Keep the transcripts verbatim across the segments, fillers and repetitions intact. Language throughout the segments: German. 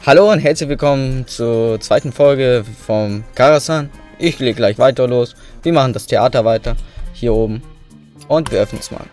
Hallo und herzlich willkommen zur zweiten Folge vom Karasan. Ich lege gleich weiter los. Wir machen das Theater weiter. Hier oben. Und wir öffnen es mal.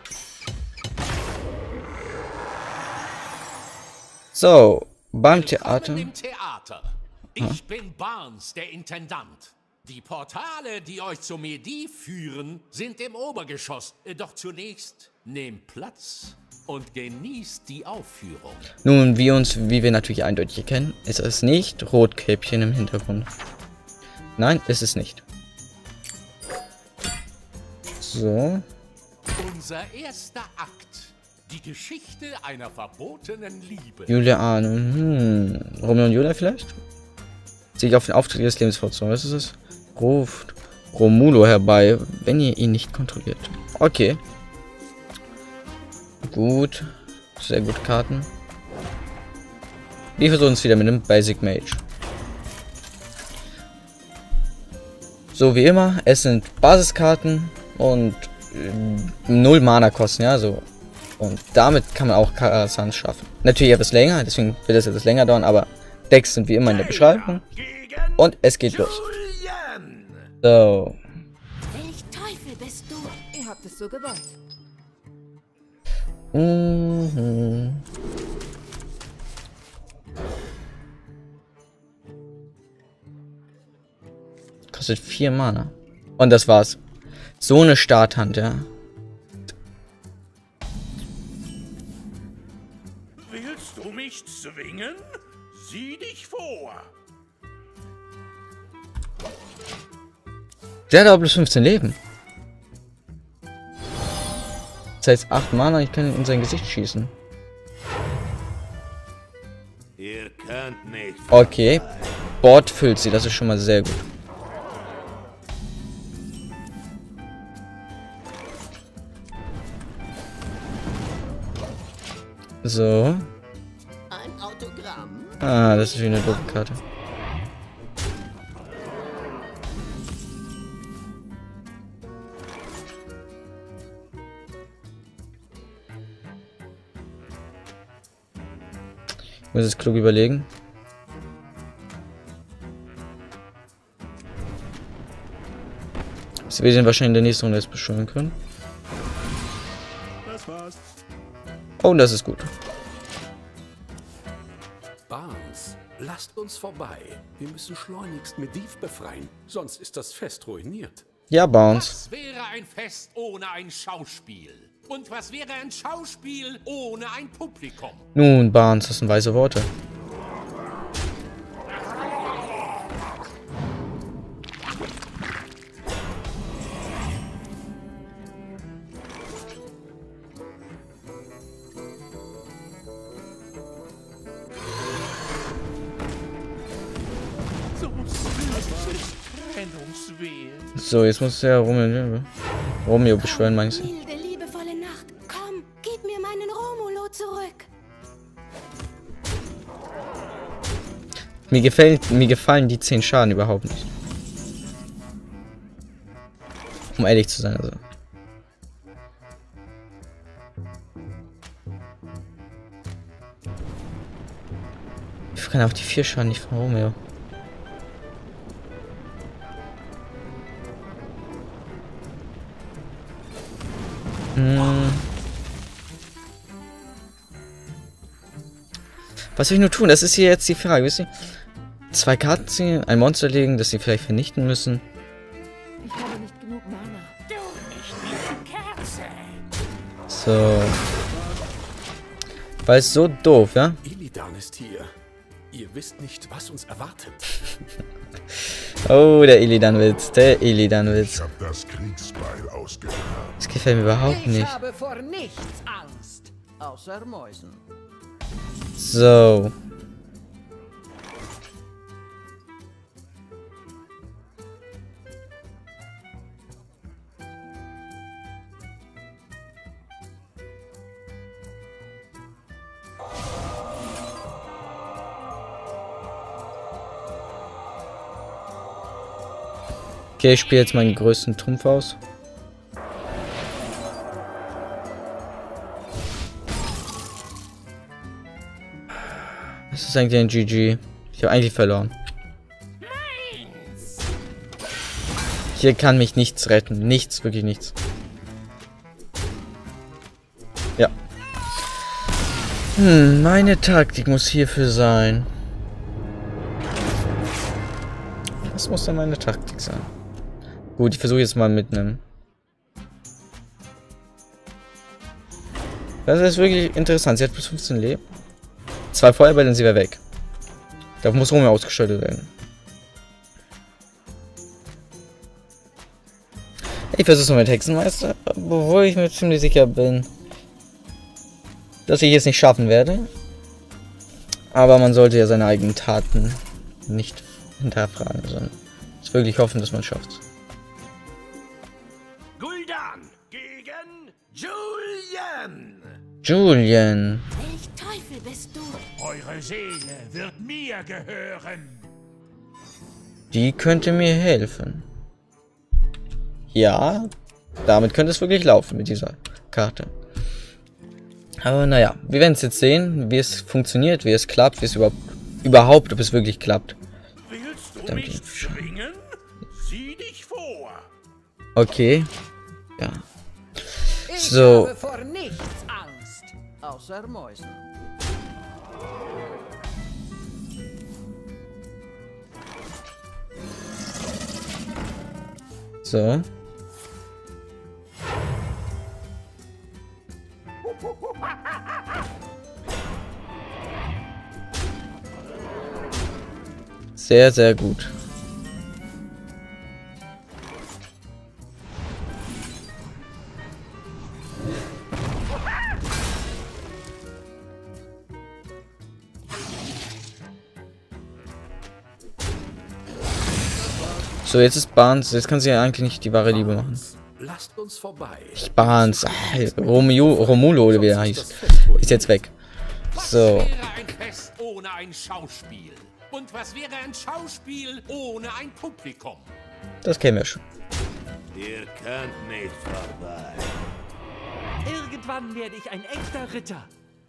So, beim Theater. Willkommen im Theater. Ich bin Barnes, der Intendant. Die Portale, die euch zur Medi führen, sind im Obergeschoss. Doch zunächst nehmt Platz und genießt die Aufführung. Nun, wie uns, wie wir natürlich eindeutig erkennen, ist es nicht Rotkäppchen im Hintergrund. Nein, ist es nicht. So. Unser erster Akt. Die Geschichte einer verbotenen Liebe. Julia ahnen. Hm. Romeo und Julia vielleicht? Sich auf den Auftritt ihres Lebens vorzunehmen. Was ist es? Ruft Romulo herbei, wenn ihr ihn nicht kontrolliert. Okay. Gut. Sehr gute Karten. Wir versuchen es wieder mit einem Basic Mage. So wie immer, es sind Basiskarten und äh, null Mana kosten, ja, so. Und damit kann man auch Karasan schaffen. Natürlich etwas länger, deswegen wird es etwas länger dauern, aber Decks sind wie immer in der Beschreibung. Und es geht los. So. Welch Teufel bist du? Ihr habt es so gewollt. Mhm. Kostet vier Mana. Und das war's. So eine Starthand, ja. Willst du mich zwingen? Sieh dich vor. Der hat aber bloß fünfzehn Leben. Das heißt acht Mana, ich kann ihn in sein Gesicht schießen. Ihr könnt nicht. Okay. Board füllt sie, das ist schon mal sehr gut. So. Ein Autogramm? Ah, das ist wie eine doofe Karte. Ich muss es klug überlegen. Das wir den wahrscheinlich in der nächsten Runde jetzt beschwören können. Das war's. Oh, das ist gut. Barnes, lasst uns vorbei. Wir müssen schleunigst Mediv befreien, sonst ist das Fest ruiniert. Ja, Bounce. Was wäre ein Fest ohne ein Schauspiel? Und was wäre ein Schauspiel ohne ein Publikum? Nun, Barnes, das sind weise Worte. So trennungswert. So, jetzt muss der Romeo, Romeo beschwören, meinst du? Milde, liebevolle Nacht. Komm, gib mir meinen Romulo zurück. Mir gefällt, mir gefallen die zehn Schaden überhaupt nicht. Um ehrlich zu sein, also. Ich kann auch die vier Schaden nicht von Romeo. Hm. Was soll ich nur tun? Das ist hier jetzt die Frage, wisst ihr? Zwei Karten ziehen, ein Monster legen, das sie vielleicht vernichten müssen. Ich habe nicht genug Mana. Du, ich bin Kerze. So. Weil es so doof, ja? Illidan ist hier. Ihr wisst nicht, was uns erwartet. Oh, der Illidan-Witz, der Illidan-Witz. Ich hab das Kriegsbeil ausgegraben. Das gefällt mir überhaupt Ich nicht. habe vor nichts Angst, außer Mäusen. So. Okay, ich spiele jetzt meinen größten Trumpf aus. ist eigentlich ein G G. Ich habe eigentlich verloren. Hier kann mich nichts retten. Nichts, wirklich nichts. Ja. Hm, meine Taktik muss hierfür sein. Was muss denn meine Taktik sein? Gut, ich versuche jetzt mal mit einem. Das ist wirklich interessant. Sie hat plus fünfzehn Leben. Zwei Feuerbälle und sie wäre weg. Da muss Romeo ausgeschaltet werden. Ich versuche mal mit Hexenmeister, obwohl ich mir ziemlich sicher bin, dass ich es nicht schaffen werde. Aber man sollte ja seine eigenen Taten nicht hinterfragen, sondern es wirklich hoffen, dass man es schafft. Gul'dan gegen Julian. Julian. Welch Teufel bist du? Eure Seele wird mir gehören. Die könnte mir helfen. Ja, damit könnte es wirklich laufen mit dieser Karte. Aber naja, wir werden es jetzt sehen, wie es funktioniert, wie es klappt, wie es überhaupt, überhaupt, ob es wirklich klappt. Willst du Danke. mich zwingen? Sieh dich vor. Okay. Ja. Ich So. habe vor nichts Angst, außer Mäusen. So. Sehr, sehr gut. So, jetzt ist Barnes. Jetzt kann sie ja eigentlich nicht die wahre Liebe machen. Lasst uns vorbei. Ich Barnes. Ah, Romeo, Romulo oder wie er heißt. Ist jetzt weg. Was So. wäre ein Fest ohne ein Schauspiel? Und was wäre ein Schauspiel ohne ein Publikum? Das kennen wir schon. Ihr könnt nicht vorbei. Irgendwann werde ich ein echter Ritter.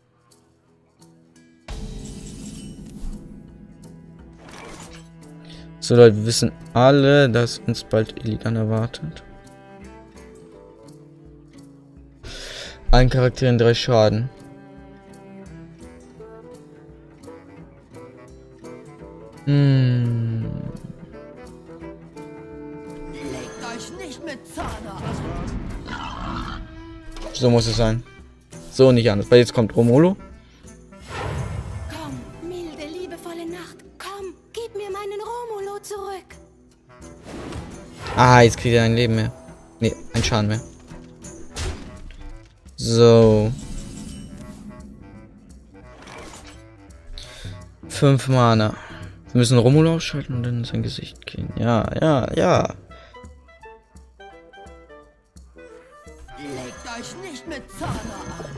So Leute, wir wissen alle, dass uns bald Illidan erwartet. Allen Charakteren drei Schaden. Hm. Legt euch nicht mit Zahner an. So muss es sein. So nicht anders, weil jetzt kommt Romulo. Komm, milde, liebevolle Nacht. Komm, gib mir meinen Romulo zurück. Ah, jetzt kriegt er ein Leben mehr. Ne, ein Schaden mehr. So. Fünf Mana. Wir müssen Romulo ausschalten und dann in sein Gesicht gehen. Ja, ja, ja. Legt euch nicht mit Zahner an.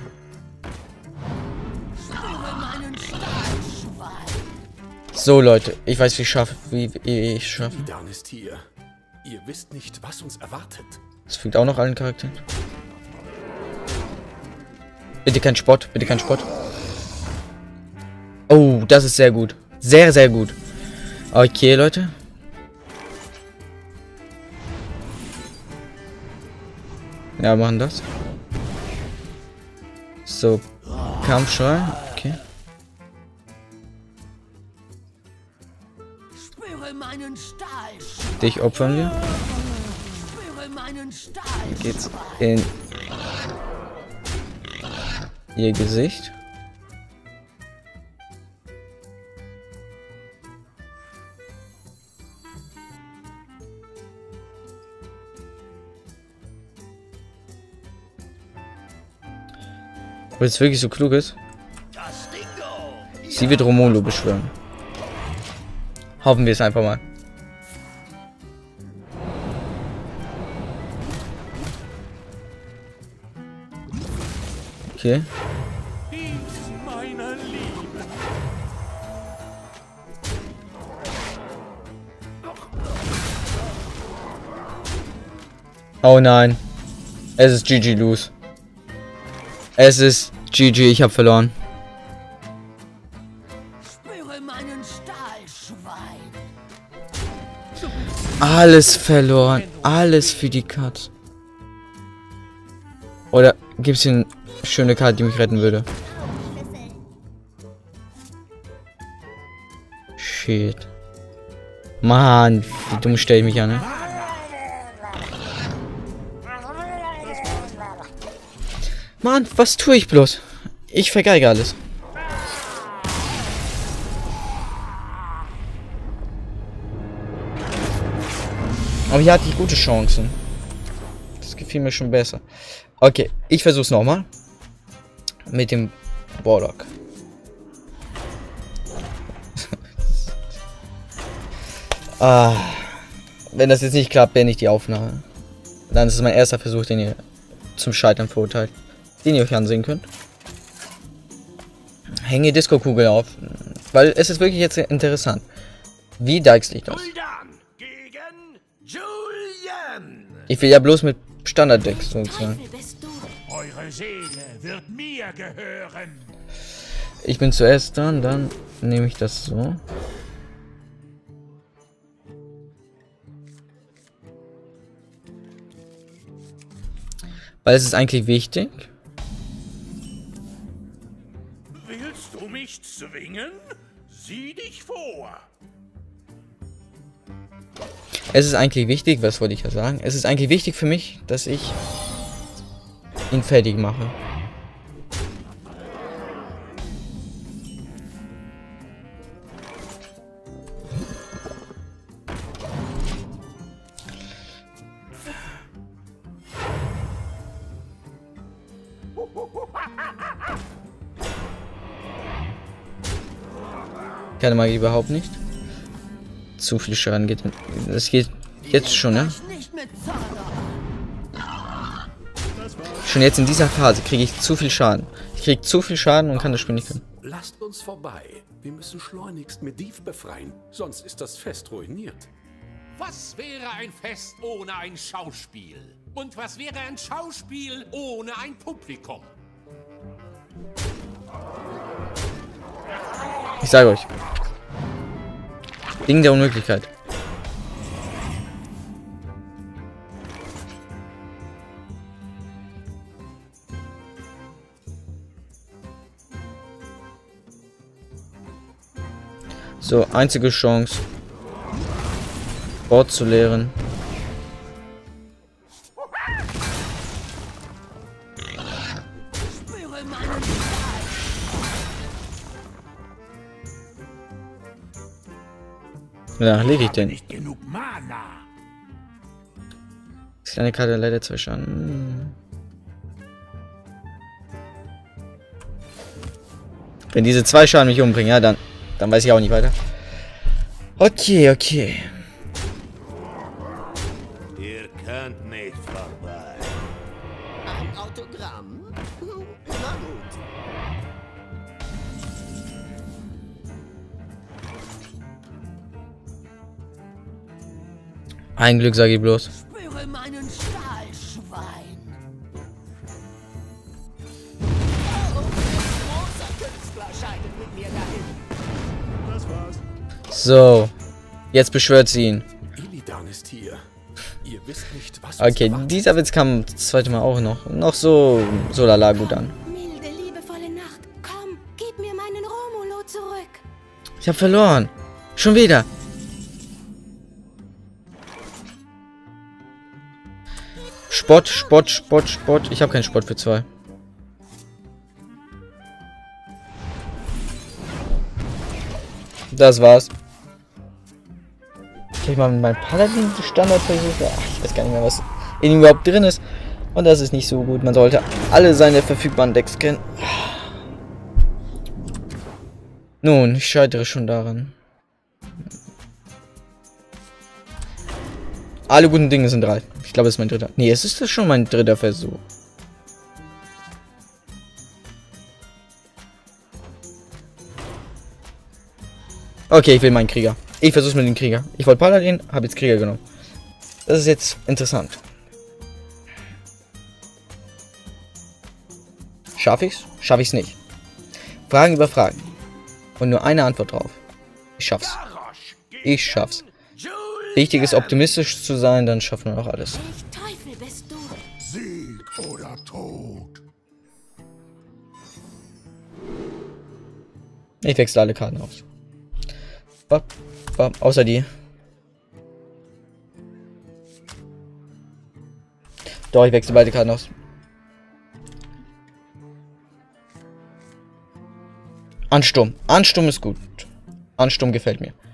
Spüre meinen Stahlschwall. So Leute, ich weiß, wie ich schaffe, wie wie ich schaffe. Illidan ist hier. Ihr wisst nicht, was uns erwartet. Das fügt auch noch allen Charakteren. Bitte kein Spott, bitte kein Spott. Oh, das ist sehr gut. Sehr, sehr gut. Okay, Leute. Ja, machen das. So, Kampfschrei. Okay. Spüre meinen Stahlschwall. Dich opfern wir. Spüre meinen Stahlschwall. Geht's in ihr Gesicht. Ob es wirklich so klug ist? Sie wird Romulo beschwören. Hoffen wir es einfach mal. Okay. Meiner Liebe. Oh nein. Es ist G G Lose. Es ist G G, ich habe verloren. meinen Stahlschwein. Alles verloren. Alles für die Katze. Oder gibt es hier eine schöne Karte, die mich retten würde? Shit. Mann, wie dumm stelle ich mich an, ne? Mann, was tue ich bloß? Ich vergeige alles. Aber hier hatte ich gute Chancen. Das gefiel mir schon besser. Okay, ich versuch's nochmal. Mit dem Warlock. ah, wenn das jetzt nicht klappt, beende ich die Aufnahme. Dann ist es mein erster Versuch, den ihr zum Scheitern verurteilt. Den ihr euch ansehen könnt. Hänge Disco-Kugel auf. Weil es ist wirklich jetzt interessant. Wie deichsel ich das? Gegen Julian. Ich will ja bloß mit Standard-Decks sozusagen. Eure Seele wird mir gehören. Ich bin zuerst dran, dann nehme ich das so. Weil es ist eigentlich wichtig. Willst du mich zwingen? Sieh dich vor. Es ist eigentlich wichtig, was wollte ich ja sagen? Es ist eigentlich wichtig für mich, dass ich ihn fertig mache. Keine Magie überhaupt nicht. Zu viel Schaden geht. Das geht jetzt schon, ne? Schon jetzt in dieser Phase kriege ich zu viel Schaden. Ich kriege zu viel Schaden und kann das Spiel nicht können. Lasst uns vorbei. Wir müssen schleunigst Medivh befreien, sonst ist das Fest ruiniert. Was wäre ein Fest ohne ein Schauspiel? Und was wäre ein Schauspiel ohne ein Publikum? Ich sage euch. Ding der Unmöglichkeit. So, einzige Chance. Board zu leeren. Ja, lege ich den. Nicht genug Mana. Das kleine Karte leider zwei Schaden. Wenn diese zwei Schaden mich umbringen, ja, dann, dann weiß ich auch nicht weiter. Okay, okay. Ihr könnt nicht vorbei. Ein Autogramm? Na gut. Ein Glück, sage ich bloß. Spüre meinen Stahlschwein. Oh, ein großer Künstler scheidet mit mir dahin. Das war's. So. Jetzt beschwört sie ihn. Illidan ist hier. Ihr wisst nicht, was Okay, uns dieser Witz kam das zweite Mal auch noch. Noch so, so lala gut an. Milde, liebevolle Nacht. Komm, gib mir meinen Romulo zurück. Ich habe verloren. Schon wieder. Spott, Spott, Spott, Spott. Ich habe keinen Spott für zwei. Das war's. Ich mal mit meinem Paladin Standard versuche. Ach, ich weiß gar nicht mehr, was in ihm überhaupt drin ist. Und das ist nicht so gut. Man sollte alle seine verfügbaren Decks kennen. Nun, ich scheitere schon daran. Alle guten Dinge sind drei. Ich glaube, es ist mein dritter. Nee, es ist schon mein dritter Versuch. Okay, ich will meinen Krieger. Ich versuche mit dem Krieger. Ich wollte Paladin, habe jetzt Krieger genommen. Das ist jetzt interessant. Schaffe ich's? Schaffe ich's nicht? Fragen über Fragen. Und nur eine Antwort drauf. Ich schaff's. Ich schaff's. Wichtig ist, optimistisch zu sein, dann schaffen wir auch alles. Welch Teufel bist du? Sieg oder Tod. Ich wechsle alle Karten aus. Bap, bap, außer die. Doch, ich wechsle beide Karten aus. Ansturm. Ansturm ist gut. Ansturm gefällt mir.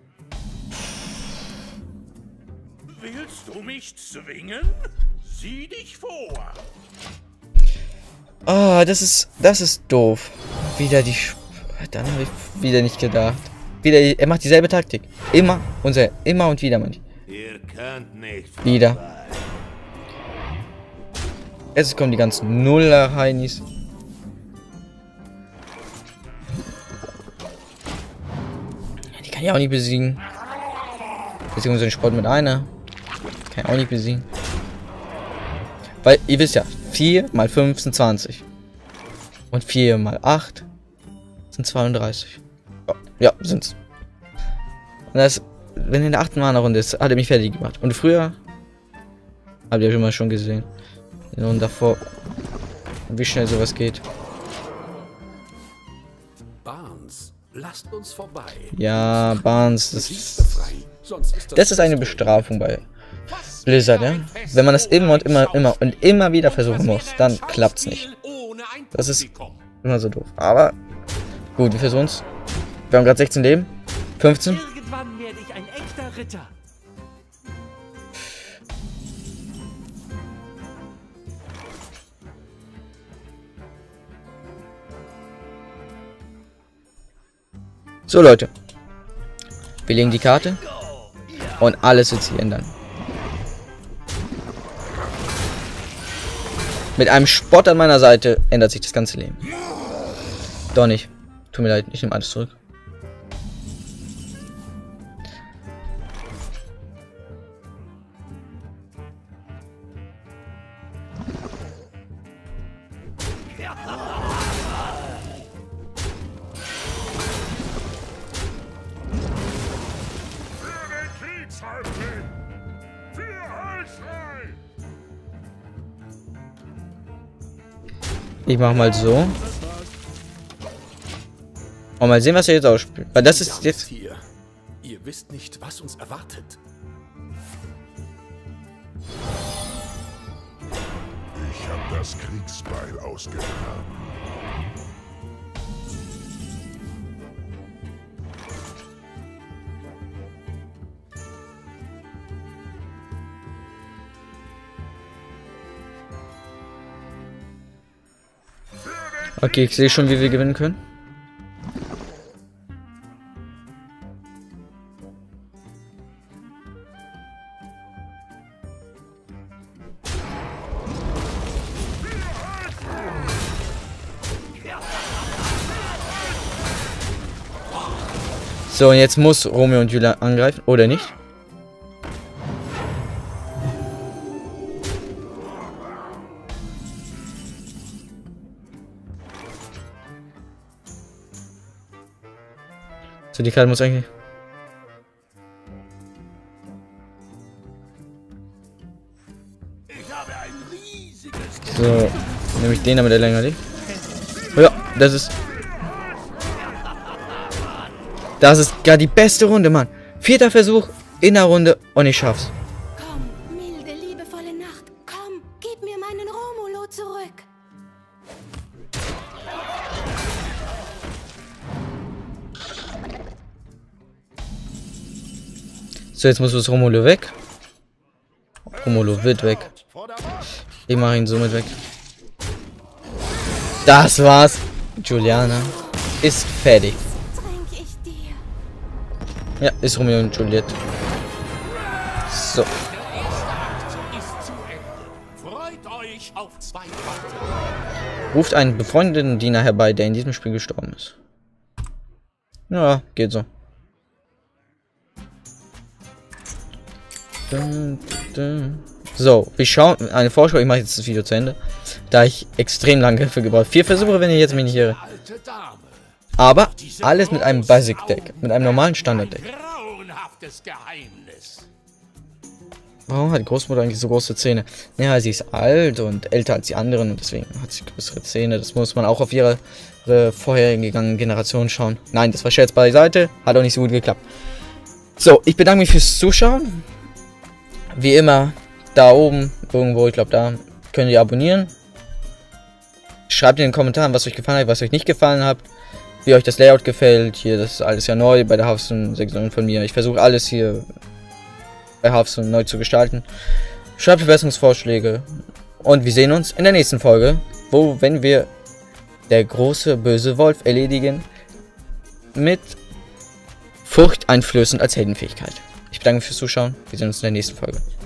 Willst du mich zwingen? Sieh dich vor. Ah, das ist, das ist doof. Wieder die... Sch Dann habe ich wieder nicht gedacht. Wieder, er macht dieselbe Taktik. Immer und sehr, immer und wieder, Mann. Ihr könnt nicht Wieder. vorbei. Jetzt kommen die ganzen Nuller-Heinis. Die kann ich auch nicht besiegen. Beziehungsweise den Sport mit einer. Kann ich auch nicht besiegen. Weil, ihr wisst ja, vier mal fünf sind zwanzig. Und vier mal acht sind zweiunddreißig. Oh, ja, sind's. Und das, wenn in der achten Mana-Runde ist, hat er mich fertig gemacht. Und früher, habt ihr schon mal schon gesehen. Und davor, wie schnell sowas geht. Barnes, lasst uns vorbei. Ja, Barnes, das Thief ist, befreien, sonst ist das das ist eine Fest Bestrafung bei Blizzard, ja? Wenn man das immer und immer, immer und immer wieder versuchen muss, dann klappt's nicht. Das ist immer so doof. Aber gut, wir versuchen's. Wir haben gerade sechzehn Leben. fünfzehn. Irgendwann werde ich ein echter Ritter. So, Leute. Wir legen die Karte. Und alles wird sich ändern. Mit einem Spott an meiner Seite ändert sich das ganze Leben. Doch nicht. Tut mir leid, ich nehme alles zurück. Ich mach mal so. Und mal sehen, was er jetzt ausspielt. Weil das ist jetzt... hier. Ihr wisst nicht, was uns erwartet. Ich habe das Kriegsbeil ausgegraben. Okay, ich sehe schon, wie wir gewinnen können. So, und jetzt muss Romeo und Julia angreifen, oder nicht? So, die Karte muss eigentlich... So, nehme ich den, damit er länger liegt. Ja, das ist... Das ist gar die beste Runde, Mann. Vierter Versuch in der Runde und ich schaff's. Komm, milde, liebevolle Nacht. Komm, gib mir meinen Romulo zurück. So, jetzt muss das Romulo weg. Romulo wird weg. Ich mache ihn somit weg. Das war's. Juliana ist fertig. Trink ich dir. Ja, ist Romeo und Juliet. So. Ist zu Ende. Freut euch auf zwei Worte. Ruft einen befreundeten Diener herbei, der in diesem Spiel gestorben ist. Ja, geht so. So, wir schauen. Eine Vorschau, ich mache jetzt das Video zu Ende. Da ich extrem lange dafür gebraucht. Vier Versuche, wenn ihr jetzt mich nicht irre. Alte Dame. Aber alles mit einem Basic Deck, mit einem normalen Standard Deck. Grauenhaftes Geheimnis. Warum hat die Großmutter eigentlich so große Zähne? Ja, sie ist alt und älter als die anderen und deswegen hat sie größere Zähne. Das muss man auch auf ihre, ihre vorhergegangenen Generationen schauen. Nein, das war Scherz beiseite. Hat auch nicht so gut geklappt. So, ich bedanke mich fürs Zuschauen. Wie immer, da oben, irgendwo, ich glaube da, könnt ihr abonnieren. Schreibt in den Kommentaren, was euch gefallen hat, was euch nicht gefallen hat. Wie euch das Layout gefällt. Hier, das ist alles ja neu bei der Hearthstone-Sektion von mir. Ich versuche alles hier bei Hearthstone neu zu gestalten. Schreibt Verbesserungsvorschläge. Und wir sehen uns in der nächsten Folge, wo, wenn wir der große böse Wolf erledigen, mit Furcht einflößend als Heldenfähigkeit. Ich bedanke mich fürs Zuschauen. Wir sehen uns in der nächsten Folge.